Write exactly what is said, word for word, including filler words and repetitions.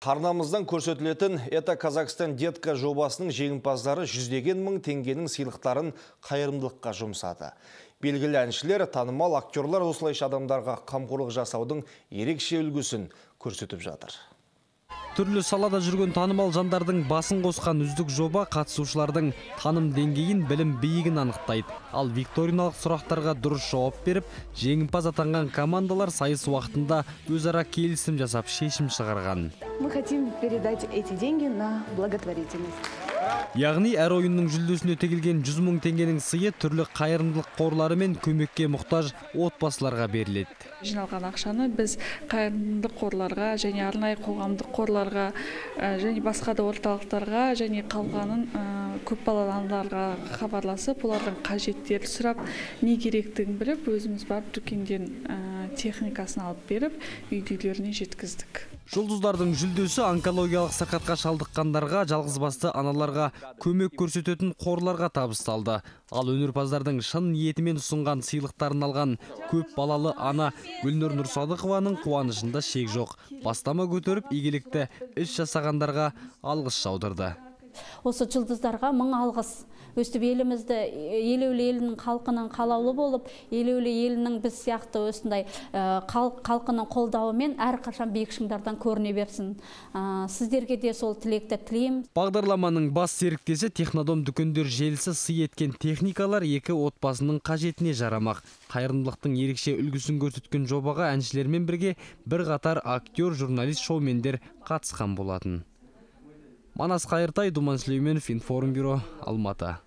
Арнамыздан көрсетілетін «Это Казахстан детка» жобасының жеңімпаздары жүздеген мың теңгенің сыйлықтарын қайырымдылыққа жұмсады. Белгілі әншілер, танымал актерлар осылайша адамдарға қамқорлық жасаудың ерекше үлгісін көрсетіп жатыр. Түрлі салада жүрген танымал жандардың басын қосқан үздік жоба қатысушылардың таным деңгейін, білім биігін анықтайды. Ал викториналық сұрақтарға дұрыс жауап беріп, жеңімпаз атанған командалар сайыс уақытында өзара келісім жасап шешім шығарған. Мы хотим передать эти деньги на благотворительность. Яғни әр ойынның жүлдесіне тегілген жүз мың теңгенің сыйы түрлі қайырымдылық қорлары мен көмекке мұқтаж отбасыларға беріледі. Жиналған ақшаны біз қайырымдылық қорларға және арнайы қоғамдық қорларға және басқа да орталықтарға және қалғанын көпбалалы аналарға хабарласып, олардың қажеттерін сұрап, не керектігін біліп, өзіміз барып дүкенден техникасын алып беріп, үйдегілеріне жеткіздік. Жұлдыздардың жүлдесі онкологиялық сырқатқа шалдыққандарға, жалғызбасты аналарға көмек көрсететін қорларға табысталды. Ал өнерпаздардың шын ниетімен ұсынған сыйлықтарын алған көп балалы ана Гүлнұр Нұрсадықованың қуанышында шек жоқ. Бастама көтеріп, игілікті іс жасағандарға алғыс жаудырды. Осы жұлдыздарға мың алғыс. Өстіп елімізді, елеулі елінің халқының қалаулы болып, елеулі елінің біз сияқты осындай халқының қолдауымен әрқашан биік шыңдардан көріне берсін. Сіздерге де сол тілекті тілеймін. Бағдарламаның бас серіктесі Технодом дүкендер желісі сый еткен техникалар екі отбасының қажетіне жарамақ. Қайырымдылықтың ерекше үлгісін көрсеткен жобаға әншілермен бірге бір қатар актер, журналист, шоумендер қатысқан болатын. Манас Қайыртай, Думан Сүлейменов, Информбюро, Алматы.